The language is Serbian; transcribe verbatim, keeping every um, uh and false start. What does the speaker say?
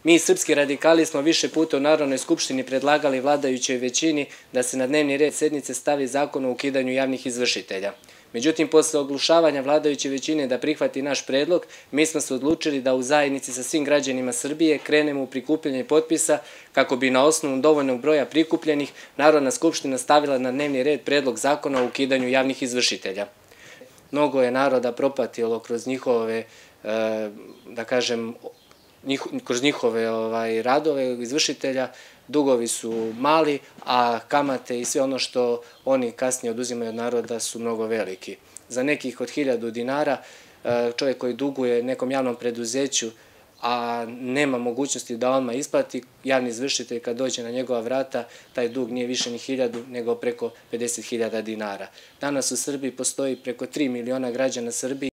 Mi, srpski radikali, smo više puta u Narodnoj skupštini predlagali vladajućoj većini da se na dnevni red sednice stavi zakon o ukidanju javnih izvršitelja. Međutim, posle oglušavanja vladajuće većine da prihvati naš predlog, mi smo se odlučili da u zajednici sa svim građanima Srbije krenemo u prikupljanje potpisa kako bi na osnovu dovoljnog broja prikupljenih Narodna skupština stavila na dnevni red predlog zakona o ukidanju javnih izvršitelja. Mnogo je naroda propatilo kroz njihove, da kažem, kroz njihove radove izvršitelja, dugovi su mali, a kamate i sve ono što oni kasnije oduzimaju od naroda su mnogo veliki. Za nekih od hiljadu dinara čovjek koji duguje nekom javnom preduzeću, a nema mogućnosti da odmah isplati, javni izvršitelj kad dođe na njegova vrata, taj dug nije više ni hiljadu, nego preko pedeset hiljada dinara. Danas u Srbiji postoji preko tri miliona građana Srbije